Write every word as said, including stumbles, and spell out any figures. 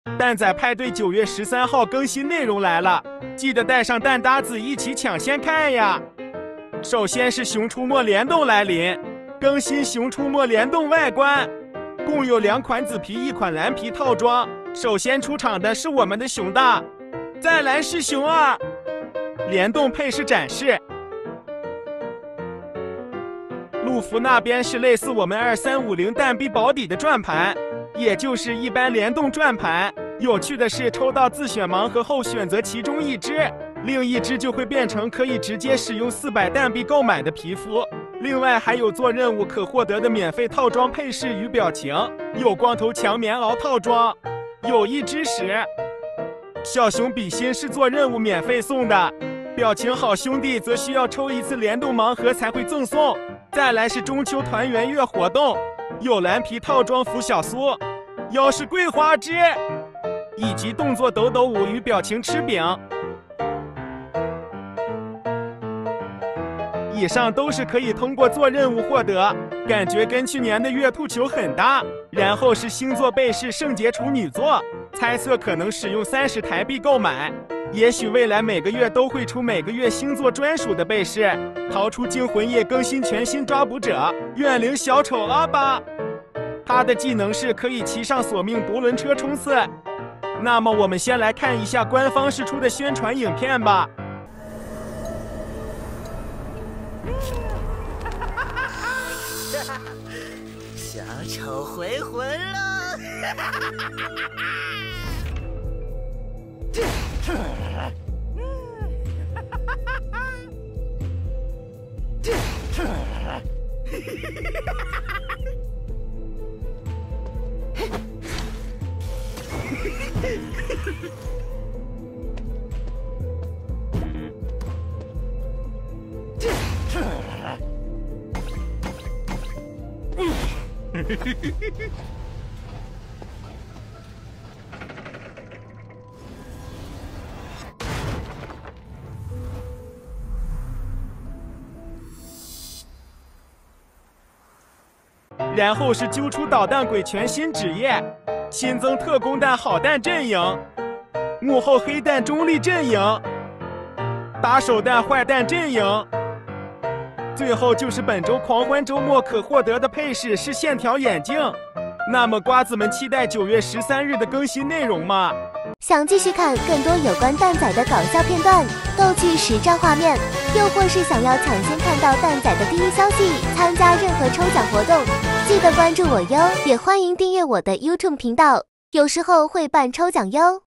蛋仔派对九月十三号更新内容来了，记得带上蛋搭子一起抢先看呀！首先是《熊出没》联动来临，更新《熊出没》联动外观，共有两款紫皮、一款蓝皮套装。首先出场的是我们的熊大，再来是熊二。联动配饰展示。陆服那边是类似我们二三五零蛋币保底的转盘，也就是一般联动转盘。有趣的是，抽到自选盲盒后选择其中一只，另一只就会变成可以直接使用四百蛋币购买的皮肤。另外还有做任务可获得的免费套装配饰与表情，有光头强棉袄套装，有益之时。小熊比心是做任务免费送的，表情好兄弟则需要抽一次联动盲盒才会赠送。再来是中秋团圆月活动，有蓝皮套装服小苏，腰是桂花枝，以及动作抖抖舞与表情吃饼。以上都是可以通过做任务获得，感觉跟去年的月兔球很搭。然后是星座被试圣洁处女座，猜测可能使用三十台币购买，也许未来每个月都会出每个月星座专属的被试。逃出惊魂夜更新全新抓捕者怨灵小丑阿巴，他的技能是可以骑上索命独轮车冲刺。那么我们先来看一下官方释出的宣传影片吧。 小丑回魂了！ 然后是揪出导弹鬼全新职业，新增特工蛋好蛋阵营，幕后黑蛋中立阵营，打手蛋坏蛋阵营。最后就是本周狂欢周末可获得的配饰是线条眼镜。那么瓜子们期待九月十三日的更新内容吗？ 想继续看更多有关蛋仔的搞笑片段、逗趣实战画面，又或是想要抢先看到蛋仔的第一消息，参加任何抽奖活动，记得关注我哟！也欢迎订阅我的 YouTube 频道，有时候会办抽奖哟。